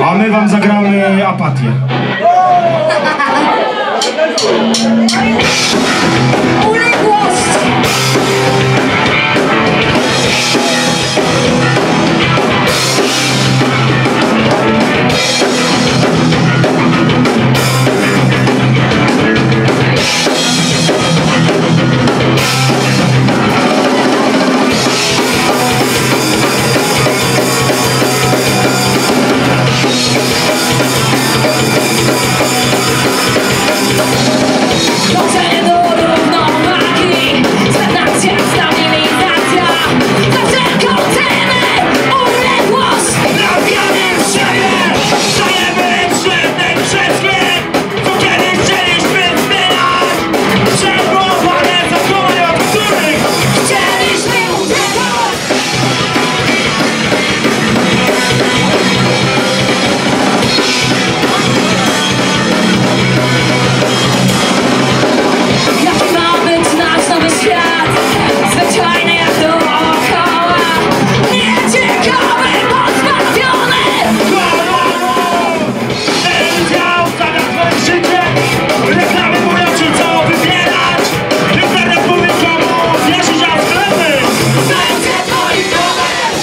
A my wam zagramy Apatię. Uległość! Dążenie do równowagi, stagnacja, stabilizacja, za wszelką cenę uległość. Trafiamy w siebie, stajemy przed tym wszystkim, co kiedyś chcieliśmy zmieniać. Przełamane zakony, od których Chcieliśmy uciekać. Jaki ma być nasz nowy świat? Zwyczajny jak dookoła, nieciekawy, pozbawiony. ten dział zamiast twoje życie. Reklamy mówią ci co wybierać. Internet mówi komu wierzyć, a sklepy Zajęcie twoich domem.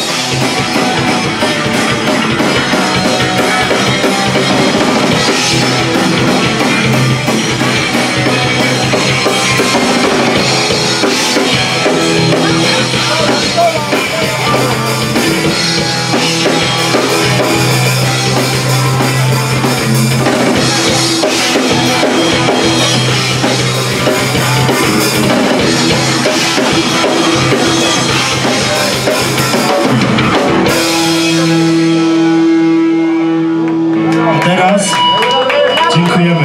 A teraz dziękujemy